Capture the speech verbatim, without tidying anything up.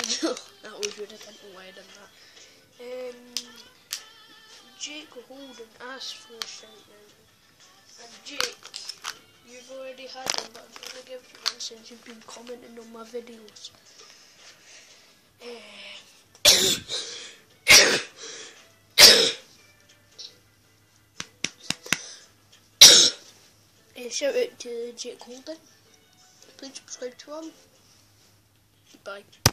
That was really different way than that. Um, Jake Holden asked for a shout out. And Jake, you've already had one, but I'm going to give you one since you've been commenting on my videos. Uh, uh, shout out to Jake Holden. Please subscribe to him. Bye.